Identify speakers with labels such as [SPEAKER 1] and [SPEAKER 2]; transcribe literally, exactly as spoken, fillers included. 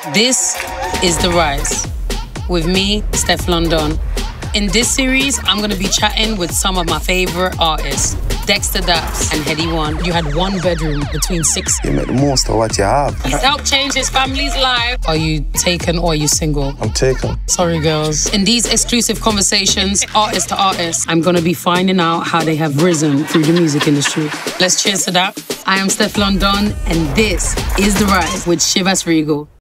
[SPEAKER 1] This is The Rise with me, Stefflon Don. In this series, I'm going to be chatting with some of my favorite artists, Dexta, Daps, and Headie one. You had one bedroom between six.
[SPEAKER 2] You make the most of what you have.
[SPEAKER 1] He's helped change his family's life. Are you taken or are you single?
[SPEAKER 2] I'm taken.
[SPEAKER 1] Sorry, girls. In these exclusive conversations, artist to artist, I'm going to be finding out how they have risen through the music industry. Let's cheers to that. I am Stefflon Don, and this is The Rise with CHIVAS Regal.